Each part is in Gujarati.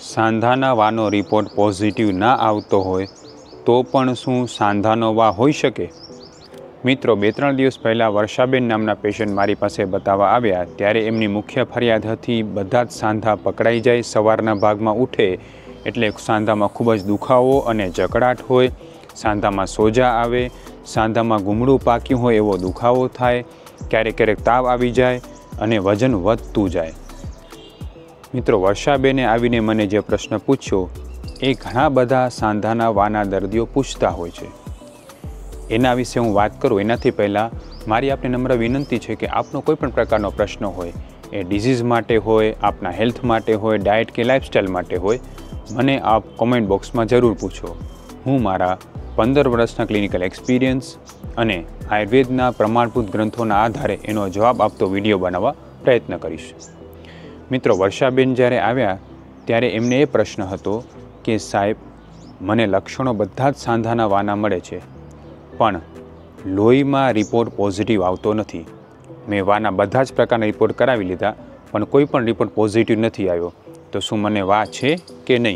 સાંધાના વાનો રિપોર્ટ પોઝિટિવ ના આવતો હોય તો પણ શું સાંધાનો વા હોઈ શકે? મિત્રો, 2-3 દિવસ પહેલાં વર્ષાબેન નામના પેશન્ટ મારી પાસે બતાવવા આવ્યા ત્યારે એમની મુખ્ય ફરિયાદ હતી બધા જ સાંધા પકડાઈ જાય, સવારના ભાગમાં ઉઠે એટલે સાંધામાં ખૂબ જ દુખાવો અને જકડાટ હોય, સાંધામાં સોજા આવે, સાંધામાં ગુમડું પાક્યું હોય એવો દુખાવો થાય, ક્યારેક ક્યારેક તાવ આવી જાય અને વજન વધતું જાય. મિત્રો, વર્ષાબેને આવીને મને જે પ્રશ્ન પૂછ્યો એ ઘણા બધા સાંધાના વાના દર્દીઓ પૂછતા હોય છે. એના વિશે હું વાત કરું એનાથી પહેલાં મારી આપને નમ્ર વિનંતી છે કે આપનો કોઈ પણ પ્રકારનો પ્રશ્ન હોય, એ ડિઝીઝ માટે હોય, આપના હેલ્થ માટે હોય, ડાયટ કે લાઇફસ્ટાઈલ માટે હોય, મને આપ કોમેન્ટ બોક્સમાં જરૂર પૂછો. હું મારા 15 વર્ષના ક્લિનિકલ એક્સપિરિયન્સ અને આયુર્વેદના પ્રમાણભૂત ગ્રંથોના આધારે એનો જવાબ આપતો વિડીયો બનાવવા પ્રયત્ન કરીશ. મિત્રો, વર્ષાબેન જ્યારે આવ્યા ત્યારે એમને એ પ્રશ્ન હતો કે સાહેબ, મને લક્ષણો બધા જ સાંધાના વાના મળે છે પણ લોહીમાં રિપોર્ટ પોઝિટિવ આવતો નથી. મેં વાના બધા જ પ્રકારના રિપોર્ટ કરાવી લીધા પણ કોઈ પણ રિપોર્ટ પોઝિટિવ નથી આવ્યો, તો શું મને વા છે કે નહીં?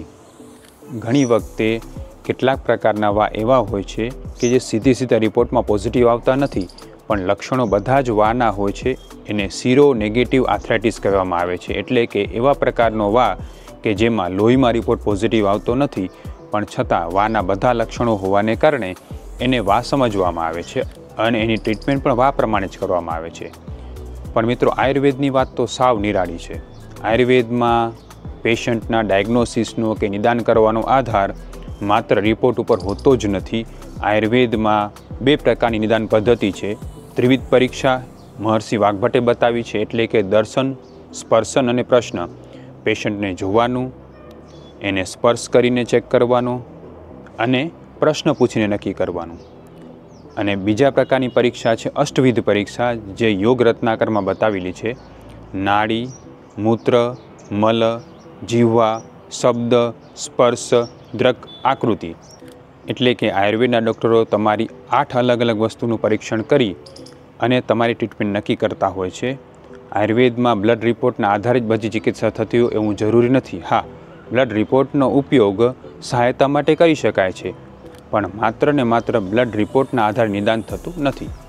ઘણી વખતે કેટલાક પ્રકારના વા એવા હોય છે કે જે સીધા રિપોર્ટમાં પોઝિટિવ આવતા નથી પણ લક્ષણો બધા જ વાના હોય છે. એને સીરો નેગેટિવ આર્થરાઇટિસ કહેવામાં આવે છે. એટલે કે એવા પ્રકારનો વા કે જેમાં લોહીમાં રિપોર્ટ પોઝિટિવ આવતો નથી પણ છતાં વાના બધા લક્ષણો હોવાને કારણે એને વા સમજવામાં આવે છે અને એની ટ્રીટમેન્ટ પણ વા પ્રમાણે જ કરવામાં આવે છે. પણ મિત્રો, આયુર્વેદની વાત તો સાવ નિરાળી છે. આયુર્વેદમાં પેશન્ટના ડાયગ્નોસિસનો કે નિદાન કરવાનો આધાર માત્ર રિપોર્ટ ઉપર હોતો જ નથી. આયુર્વેદમાં 2 પ્રકારની નિદાન પદ્ધતિ છે. ત્રિવિધ પરીક્ષા મહર્ષિ વાઘભટ્ટે બતાવી છે, એટલે કે દર્શન, સ્પર્શન અને પ્રશ્ન. પેશન્ટને જોવાનું, એને સ્પર્શ કરીને ચેક કરવાનો અને પ્રશ્ન પૂછીને નક્કી કરવાનું. અને બીજા પ્રકારની પરીક્ષા છે અષ્ટવિધ પરીક્ષા, જે યોગ રત્નાકરમાં બતાવેલી છે. નાડી, મૂત્ર, મલ, જીહ્વા, શબ્દ, સ્પર્શ, દ્રક, આકૃતિ. એટલે કે આયુર્વેદના ડૉક્ટરો તમારી 8 અલગ અલગ વસ્તુનું પરીક્ષણ કરી અને તમારી ટ્રીટમેન્ટ નક્કી કરતા હોય છે. આયુર્વેદમાં બ્લડ રિપોર્ટના આધારે જ બધી ચિકિત્સા થતી હોય એવું જરૂરી નથી. હા, બ્લડ રિપોર્ટનો ઉપયોગ સહાયતા માટે કરી શકાય છે પણ માત્ર ને માત્ર બ્લડ રિપોર્ટના આધારે નિદાન થતું નથી.